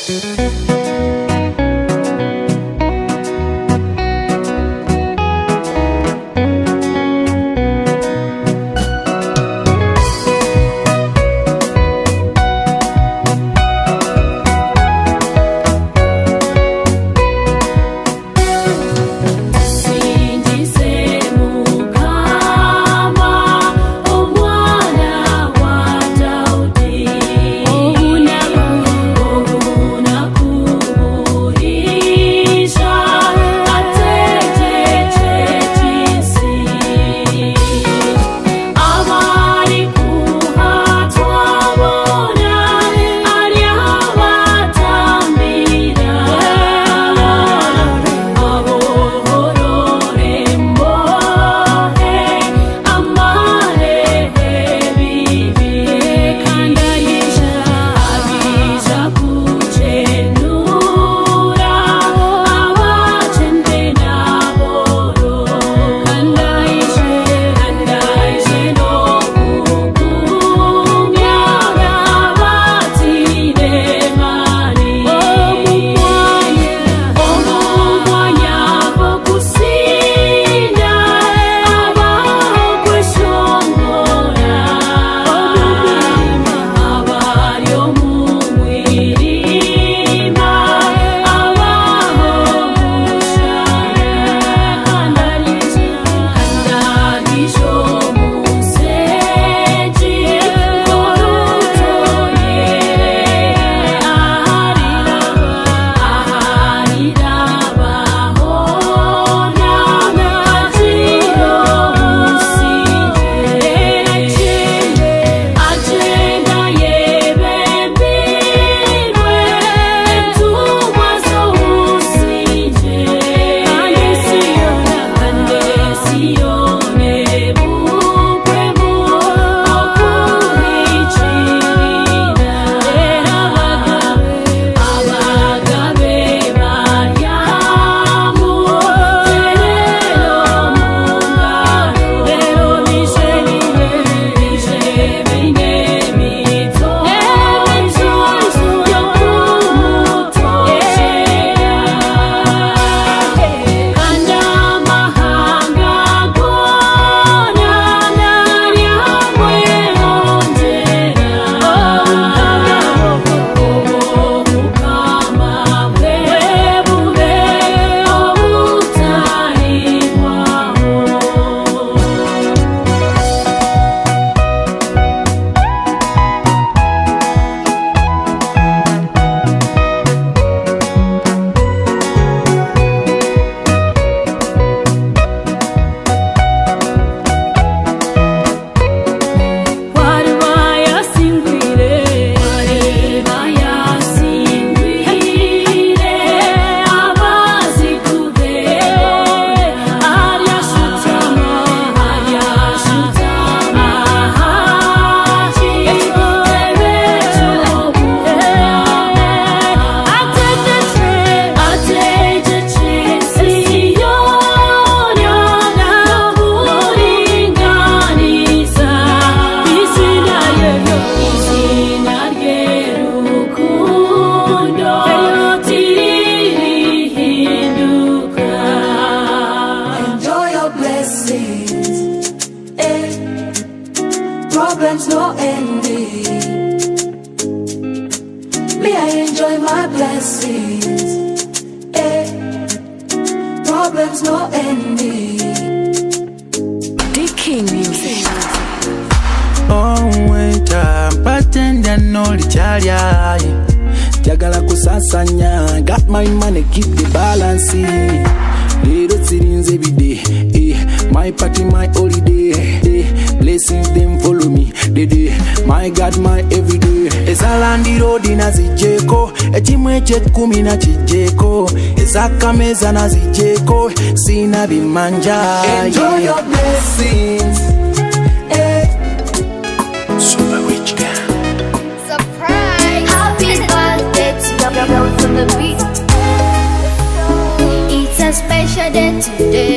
problems no ending. Me, I enjoy my blessings. Problems no ending. The King Music. Oh, wait, patenda no lichalia. Jagala kusasanya, got my money, keep the balance. Little sittings every day. My party, my holiday. Blessings them follow me. My God, my everyday. Ezalandi road na zijeko. Echimwe chet kumi na chijeko. Ezaka meza na zijeko. Sina bimanja. Enjoy your blessings. Super rich girl. Surprise! Happy birthday to you. On the beat. It's a special day today.